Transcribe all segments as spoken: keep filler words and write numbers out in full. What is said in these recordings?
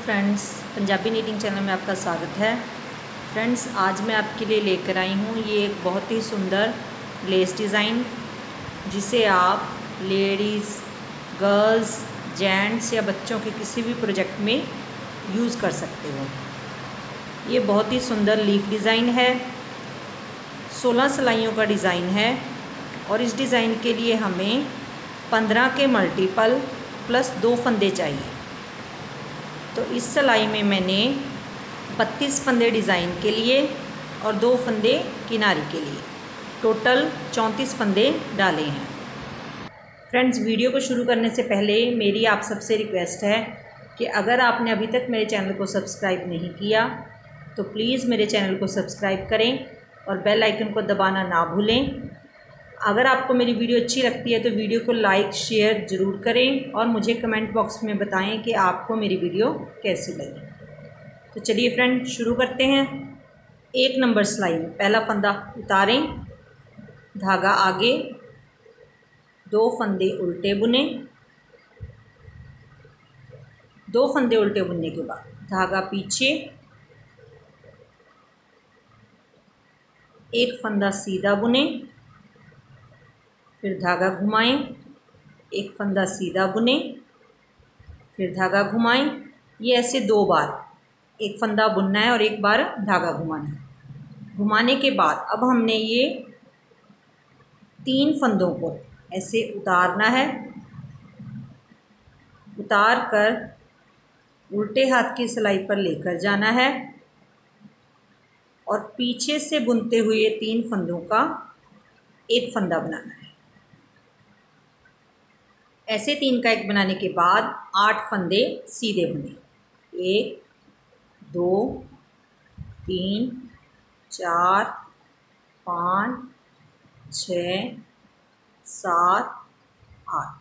Friends, Punjabi knitting channel में आपका स्वागत है। फ्रेंड्स, आज मैं आपके लिए लेकर आई हूँ ये एक बहुत ही सुंदर लेस डिज़ाइन, जिसे आप लेडीज़, गर्ल्स, जेंट्स या बच्चों के किसी भी प्रोजेक्ट में यूज़ कर सकते हो। ये बहुत ही सुंदर लीफ डिज़ाइन है, सोलह सिलाइयों का डिज़ाइन है और इस डिज़ाइन के लिए हमें पंद्रह के मल्टीपल प्लस दो फंदे चाहिए। तो इस सिलाई में मैंने बत्तीस फंदे डिज़ाइन के लिए और दो फंदे किनारी के लिए, टोटल चौंतीस फंदे डाले हैं। फ्रेंड्स, वीडियो को शुरू करने से पहले मेरी आप सबसे रिक्वेस्ट है कि अगर आपने अभी तक मेरे चैनल को सब्सक्राइब नहीं किया तो प्लीज़ मेरे चैनल को सब्सक्राइब करें और बेल आइकन को दबाना ना भूलें। अगर आपको मेरी वीडियो अच्छी लगती है तो वीडियो को लाइक शेयर ज़रूर करें और मुझे कमेंट बॉक्स में बताएं कि आपको मेरी वीडियो कैसी लगी। तो चलिए फ्रेंड, शुरू करते हैं। एक नंबर सिलाई में पहला फंदा उतारें, धागा आगे, दो फंदे उल्टे बुने, दो फंदे उल्टे बुनने के बाद धागा पीछे, एक फंदा सीधा बुने, फिर धागा घुमाएं, एक फंदा सीधा बुने, फिर धागा घुमाएं। ये ऐसे दो बार, एक फंदा बुनना है और एक बार धागा घुमाना है। घुमाने के बाद अब हमने ये तीन फंदों को ऐसे उतारना है। उतार कर उल्टे हाथ की सिलाई पर लेकर जाना है और पीछे से बुनते हुए तीन फंदों का एक फंदा बनाना है। ऐसे तीन का एक बनाने के बाद आठ फंदे सीधे बुने, एक, दो, तीन, चार, पाँच, छः, सात, आठ।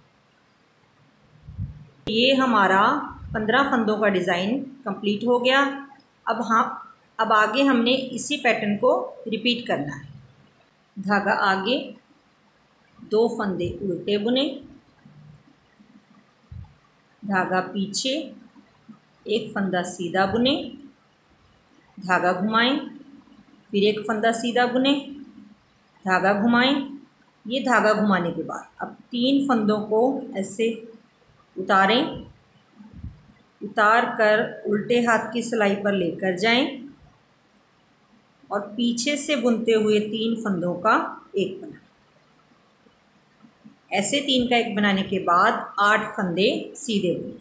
ये हमारा पंद्रह फंदों का डिज़ाइन कंप्लीट हो गया। अब हम अब आगे हमने इसी पैटर्न को रिपीट करना है। धागा आगे, दो फंदे उल्टे बुने, धागा पीछे, एक फंदा सीधा बुने, धागा घुमाएं, फिर एक फंदा सीधा बुने, धागा घुमाएं। ये धागा घुमाने के बाद अब तीन फंदों को ऐसे उतारें, उतार कर उल्टे हाथ की सिलाई पर लेकर जाएं और पीछे से बुनते हुए तीन फंदों का एक बना। ऐसे तीन का एक बनाने के बाद आठ फंदे सीधे बुने।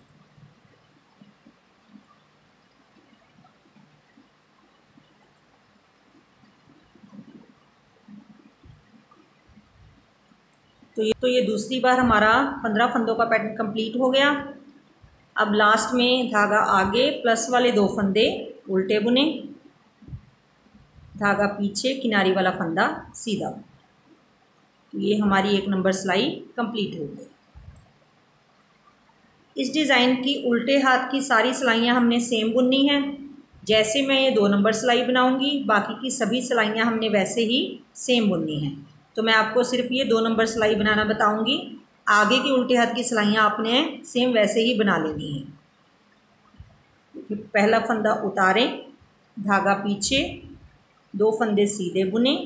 तो ये तो ये दूसरी बार हमारा पंद्रह फंदों का पैटर्न कंप्लीट हो गया। अब लास्ट में धागा आगे, प्लस वाले दो फंदे उल्टे बुने, धागा पीछे, किनारी वाला फंदा सीधा। तो ये हमारी एक नंबर सिलाई कंप्लीट हो गई। इस डिज़ाइन की उल्टे हाथ की सारी सिलाइयाँ हमने सेम बुननी हैं। जैसे मैं ये दो नंबर सिलाई बनाऊंगी, बाकी की सभी सिलाइयाँ हमने वैसे ही सेम बुननी हैं। तो मैं आपको सिर्फ ये दो नंबर सिलाई बनाना बताऊंगी। आगे की उल्टे हाथ की सिलाइयाँ आपने सेम वैसे ही बना लेनी हैं। पहला फंदा उतारें, धागा पीछे, दो फंदे सीधे बुने,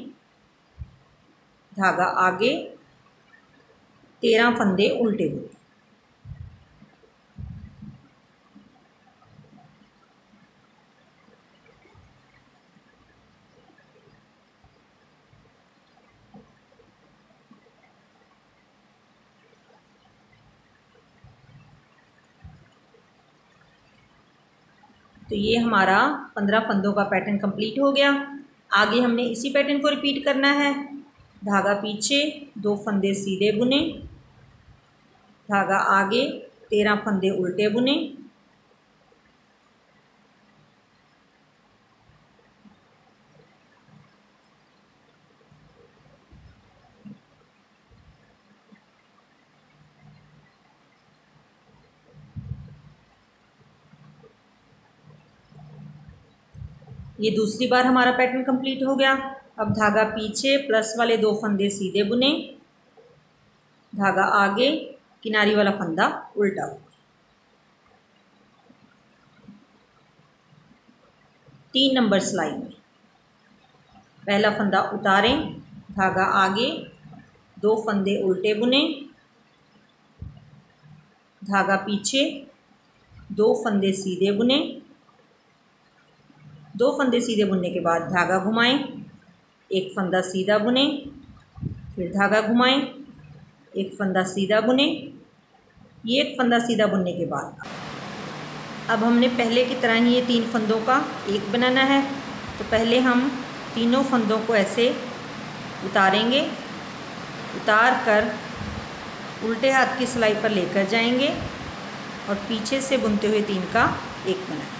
धागा आगे, तेरह फंदे उल्टे बुने। तो ये हमारा पंद्रह फंदों का पैटर्न कंप्लीट हो गया। आगे हमने इसी पैटर्न को रिपीट करना है। धागा पीछे, दो फंदे सीधे बुने, धागा आगे, तेरह फंदे उल्टे बुने, ये दूसरी बार हमारा पैटर्न कंप्लीट हो गया। अब धागा पीछे, प्लस वाले दो फंदे सीधे बुने, धागा आगे, किनारी वाला फंदा उल्टा। तीन नंबर सिलाई में पहला फंदा उतारें, धागा आगे, दो फंदे उल्टे बुने, धागा पीछे, दो फंदे सीधे बुने, दो फंदे सीधे बुनने के बाद धागा घुमाएं, एक फंदा सीधा बुने, फिर धागा घुमाएं, एक फंदा सीधा बुने। ये एक फंदा सीधा बुनने के बाद अब हमने पहले की तरह ही ये तीन फंदों का एक बनाना है। तो पहले हम तीनों फंदों को ऐसे उतारेंगे, उतार कर उल्टे हाथ की सिलाई पर लेकर जाएंगे और पीछे से बुनते हुए तीन का एक बनाएंगे।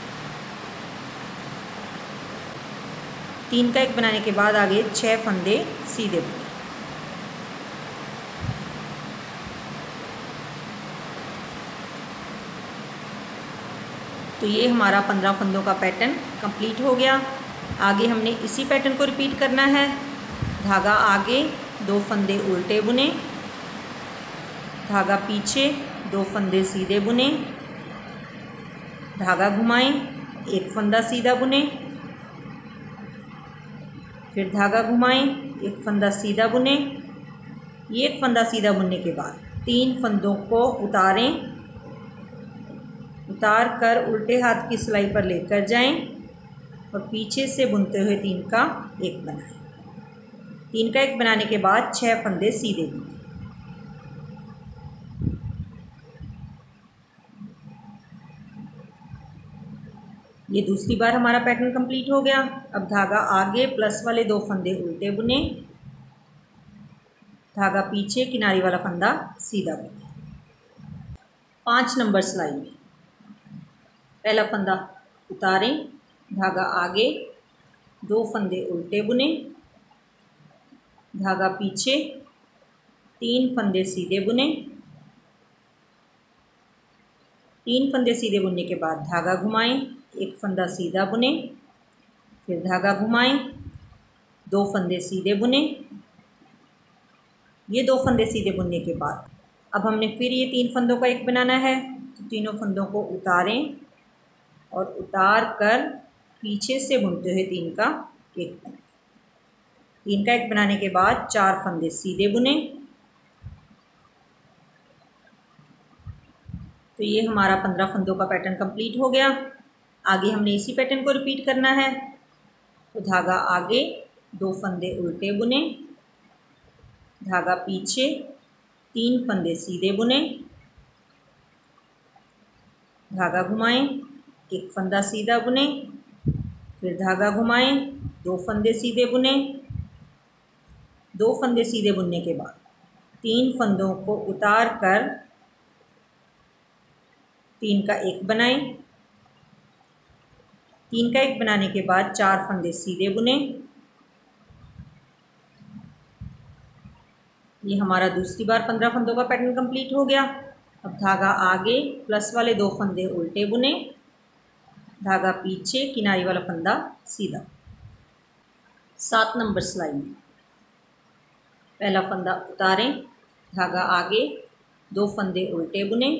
तीन का एक बनाने के बाद आगे छः फंदे सीधे बुने। तो ये हमारा पंद्रह फंदों का पैटर्न कंप्लीट हो गया। आगे हमने इसी पैटर्न को रिपीट करना है। धागा आगे, दो फंदे उल्टे बुने, धागा पीछे, दो फंदे सीधे बुने, धागा घुमाएं, एक फंदा सीधा बुने, फिर धागा घुमाएं, एक फंदा सीधा बुने। ये एक फंदा सीधा बुनने के बाद तीन फंदों को उतारें, उतार कर उल्टे हाथ की सिलाई पर लेकर जाएं और पीछे से बुनते हुए तीन का एक बनाएं। तीन का एक बनाने के बाद छः फंदे सीधे बुनें। ये दूसरी बार हमारा पैटर्न कंप्लीट हो गया। अब धागा आगे, प्लस वाले दो फंदे उल्टे बुने, धागा पीछे, किनारी वाला फंदा सीधा बुने। पाँच नंबर सिलाई में पहला फंदा उतारें, धागा आगे, दो फंदे उल्टे बुने, धागा पीछे, तीन फंदे सीधे बुने। तीन फंदे सीधे बुनने के बाद धागा घुमाएं, एक फंदा सीधा बुने, फिर धागा घुमाएं, दो फंदे सीधे बुने। ये दो फंदे सीधे बुनने के बाद अब हमने फिर ये तीन फंदों का एक बनाना है। तो तीनों फंदों को उतारें और उतार कर पीछे से बुनते हुए तीन का एक बनाएं। तीन का एक बनाने के बाद चार फंदे सीधे बुने। तो ये हमारा पंद्रह फंदों का पैटर्न कंप्लीट हो गया। आगे हमने इसी पैटर्न को रिपीट करना है। तो धागा आगे, दो फंदे उल्टे बुने, धागा पीछे, तीन फंदे सीधे बुने, धागा घुमाएं, एक फंदा सीधा बुने, फिर धागा घुमाएं, दो फंदे सीधे बुने। दो फंदे सीधे बुनने के बाद तीन फंदों को उतार कर तीन का एक बनाएं। तीन का एक बनाने के बाद चार फंदे सीधे बुने। ये हमारा दूसरी बार पंद्रह फंदों का पैटर्न कंप्लीट हो गया। अब धागा आगे, प्लस वाले दो फंदे उल्टे बुने, धागा पीछे, किनारी वाला फंदा सीधा। सात नंबर सिलाई में पहला फंदा उतारें, धागा आगे, दो फंदे उल्टे बुने,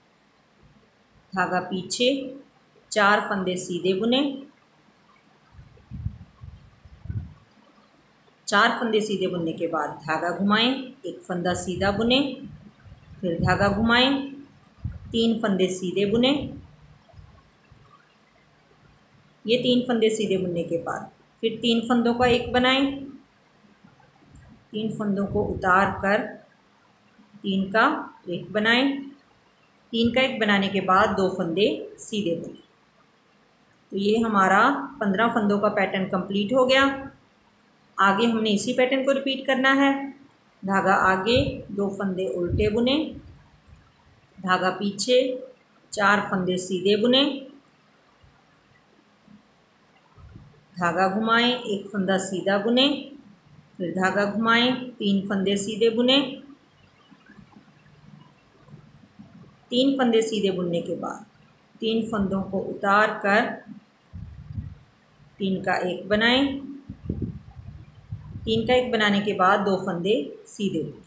धागा पीछे, चार फंदे सीधे बुने। चार फंदे सीधे बुनने के बाद धागा घुमाएं, एक फंदा सीधा बुने, फिर धागा घुमाएं, तीन फंदे सीधे बुने। ये तीन फंदे सीधे बुनने के बाद फिर तीन फंदों का एक बनाएं। तीन फंदों को उतार कर तीन का एक बनाएं। तीन का एक बनाने के बाद दो फंदे सीधे बुने। तो ये हमारा पंद्रह फंदों का पैटर्न कंप्लीट हो गया। आगे हमने इसी पैटर्न को रिपीट करना है। धागा आगे, दो फंदे उल्टे बुने, धागा पीछे, चार फंदे सीधे बुने, धागा घुमाएं, एक फंदा सीधा बुने, फिर धागा घुमाएं, तीन फंदे सीधे बुने। तीन फंदे सीधे बुनने के बाद तीन फंदों को उतार कर तीन का एक बनाएं। तीन का एक बनाने के बाद दो फंदे सीधे बुने।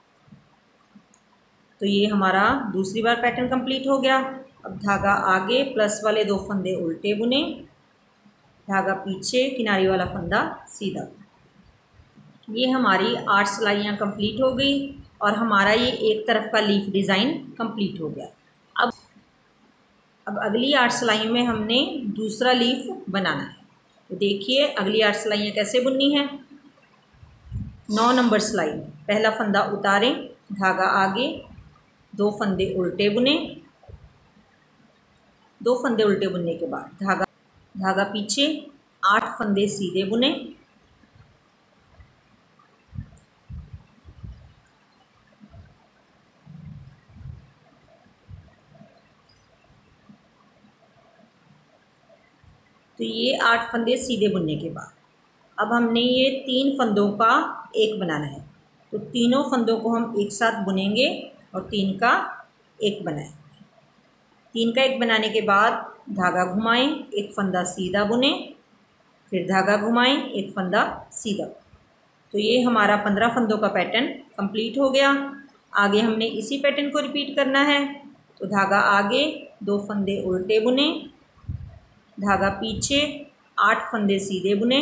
तो ये हमारा दूसरी बार पैटर्न कंप्लीट हो गया। अब धागा आगे, प्लस वाले दो फंदे उल्टे बुने, धागा पीछे, किनारी वाला फंदा सीधा। ये हमारी आठ सिलाइयाँ कंप्लीट हो गई और हमारा ये एक तरफ का लीफ डिज़ाइन कंप्लीट हो गया। अब अब अगली आठ सिलाइयों में हमने दूसरा लीफ बनाना है। तो देखिए अगली आठ सिलाइयाँ कैसे बुननी है। नौ नंबर सिलाई में पहला फंदा उतारें, धागा आगे, दो फंदे उल्टे बुने, दो फंदे उल्टे बुनने के बाद धागा धागा पीछे, आठ फंदे सीधे बुने, तो ये आठ फंदे सीधे बुनने के बाद अब हमने ये तीन फंदों का एक बनाना है। तो तीनों फंदों को हम एक साथ बुनेंगे और तीन का एक बनाएं। तीन का एक बनाने के बाद धागा घुमाएं, एक फंदा सीधा बुने, फिर धागा घुमाएं, एक फंदा सीधा। तो ये हमारा पंद्रह फंदों का पैटर्न कंप्लीट हो गया। आगे हमने इसी पैटर्न को रिपीट करना है। तो धागा आगे, दो फंदे उल्टे बुने, धागा पीछे, आठ फंदे सीधे बुने,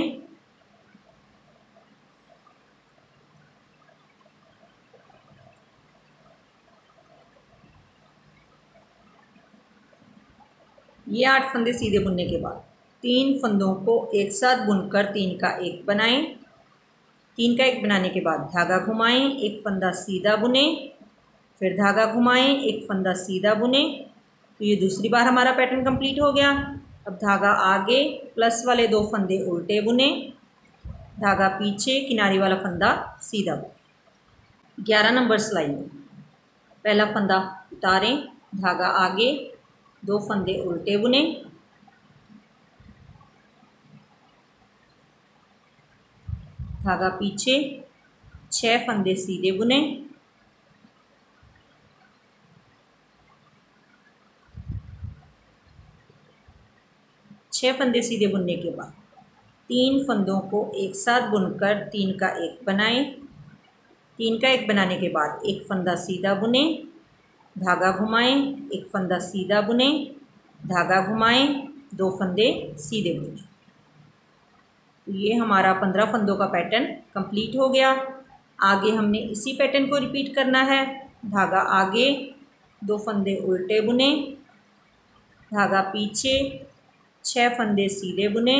ये आठ फंदे सीधे बुनने के बाद तीन फंदों को एक साथ बुनकर तीन का एक बनाएं। तीन का एक बनाने के बाद धागा घुमाएं, एक फंदा सीधा बुने, फिर धागा घुमाएं, एक फंदा सीधा बुने। तो ये दूसरी बार हमारा पैटर्न कंप्लीट हो गया। अब धागा आगे, प्लस वाले दो फंदे उल्टे बुने, धागा पीछे, किनारी वाला फंदा सीधा बुने। ग्यारह नंबर सिलाई में पहला फंदा उतारें, धागा आगे, दो फंदे उल्टे बुने, धागा पीछे, छः फंदे सीधे बुने, छः फंदे सीधे बुनने के बाद तीन फंदों को एक साथ बुनकर तीन का एक बनाएं। तीन का एक बनाने के बाद एक फंदा सीधा बुने, धागा घुमाएं, एक फंदा सीधा बुने, धागा घुमाएं, दो फंदे सीधे बुने। तो ये हमारा पंद्रह फंदों का पैटर्न कंप्लीट हो गया। आगे हमने इसी पैटर्न को रिपीट करना है। धागा आगे, दो फंदे उल्टे बुने, धागा पीछे, छः फंदे सीधे बुने,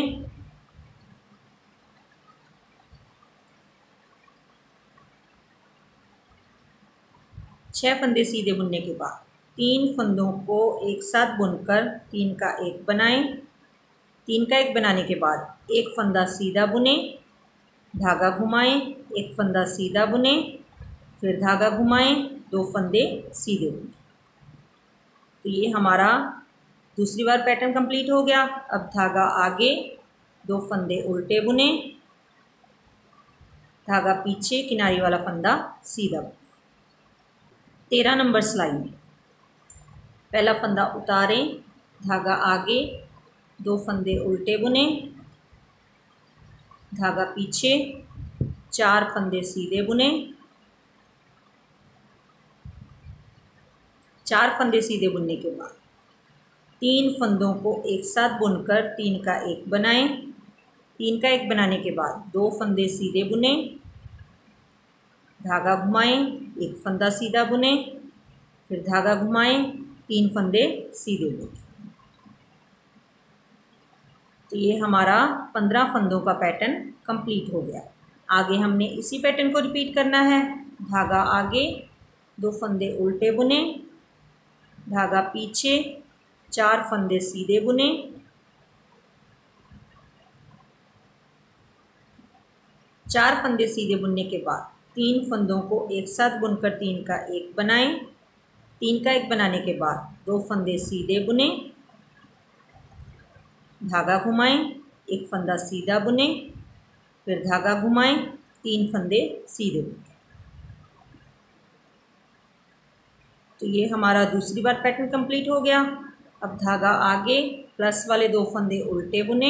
छः फंदे सीधे बुनने के बाद तीन फंदों को एक साथ बुनकर तीन का एक बनाएं। तीन का एक बनाने के बाद एक फंदा सीधा बुने, धागा घुमाएं, एक फंदा सीधा बुने, फिर धागा घुमाएं, दो फंदे सीधे बुने। तो ये हमारा दूसरी बार पैटर्न कंप्लीट हो गया। अब धागा आगे, दो फंदे उल्टे बुने, धागा पीछे, किनारी वाला फंदा सीधा बुने। तेरह नंबर सिलाई में पहला फंदा उतारें, धागा आगे, दो फंदे उल्टे बुने, धागा पीछे, चार फंदे सीधे बुने, चार फंदे सीधे बुनने के बाद तीन फंदों को एक साथ बुनकर तीन का एक बनाएं। तीन का एक बनाने के बाद दो फंदे सीधे बुने, धागा घुमाएं, एक फंदा सीधा बुने, फिर धागा घुमाएं, तीन फंदे सीधे बुने। तो ये हमारा पंद्रह फंदों का पैटर्न कंप्लीट हो गया। आगे हमने इसी पैटर्न को रिपीट करना है। धागा आगे, दो फंदे उल्टे बुने, धागा पीछे, चार फंदे सीधे बुने, चार फंदे सीधे बुनने के बाद तीन फंदों को एक साथ बुनकर तीन का एक बनाएं। तीन का एक बनाने के बाद दो फंदे सीधे बुने, धागा घुमाएं, एक फंदा सीधा बुने, फिर धागा घुमाएं, तीन फंदे सीधे बुने। तो ये हमारा दूसरी बार पैटर्न कंप्लीट हो गया। अब धागा आगे, प्लस वाले दो फंदे उल्टे बुने,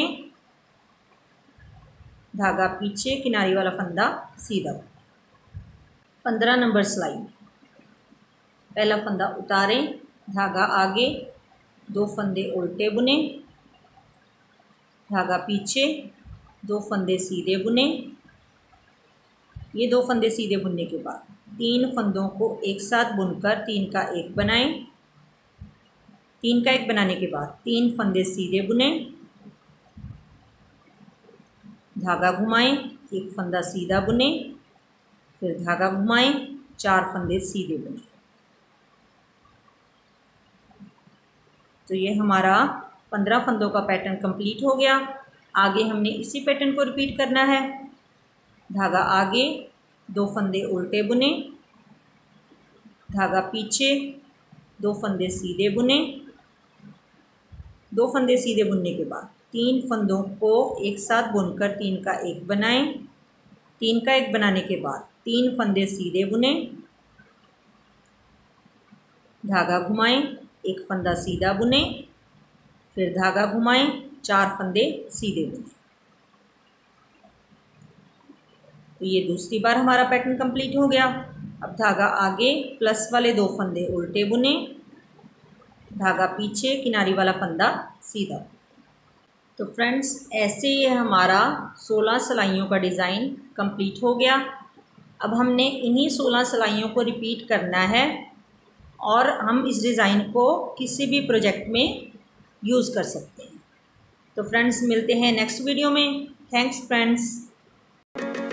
धागा पीछे, किनारी वाला फंदा सीधा। पंद्रह नंबर सिलाई में पहला फंदा उतारें, धागा आगे, दो फंदे उल्टे बुने, धागा पीछे, दो फंदे सीधे बुने। ये दो फंदे सीधे बुनने के बाद तीन फंदों को एक साथ बुनकर तीन का एक बनाएं। तीन का एक बनाने के बाद तीन फंदे सीधे बुने, धागा घुमाएं, एक फंदा सीधा बुने, फिर धागा घुमाएं, चार फंदे सीधे बुने। तो ये हमारा पंद्रह फंदों का पैटर्न कंप्लीट हो गया। आगे हमने इसी पैटर्न को रिपीट करना है। धागा आगे, दो फंदे उल्टे बुने, धागा पीछे, दो फंदे सीधे बुने। दो फंदे सीधे बुनने के बाद तीन फंदों को एक साथ बुनकर तीन का एक बनाएं। तीन का एक बनाने के बाद तीन फंदे सीधे बुने, धागा घुमाएं, एक फंदा सीधा बुने, फिर धागा घुमाएं, चार फंदे सीधे बुने। तो ये दूसरी बार हमारा पैटर्न कंप्लीट हो गया। अब धागा आगे, प्लस वाले दो फंदे उल्टे बुने, धागा पीछे, किनारी वाला फंदा सीधा। तो फ्रेंड्स, ऐसे ये हमारा सोलह सिलाइयों का डिज़ाइन कंप्लीट हो गया। अब हमने इन्हीं सोलह सिलाइयों को रिपीट करना है और हम इस डिज़ाइन को किसी भी प्रोजेक्ट में यूज़ कर सकते हैं। तो फ्रेंड्स, मिलते हैं नेक्स्ट वीडियो में। Thanks friends.